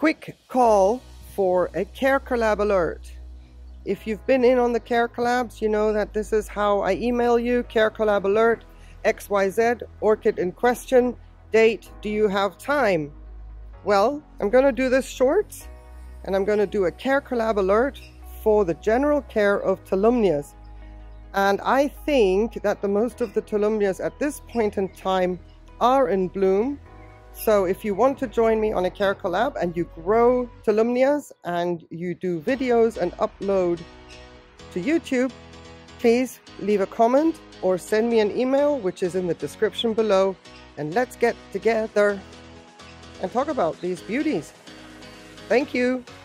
quick call for a CareCollab alert. If you've been in on the CareCollabs, you know that this is how I email you. CareCollab alert, XYZ, orchid in question, date, do you have time? Well, I'm going to do this short, and I'm going to do a CareCollab alert for the general care of tolumnias. And I think that the most of the tolumnias at this point in time are in bloom. So if you want to join me on a CareCollab and you grow tolumnias and you do videos and upload to YouTube, please leave a comment or send me an email, which is in the description below, and let's get together and talk about these beauties. Thank you.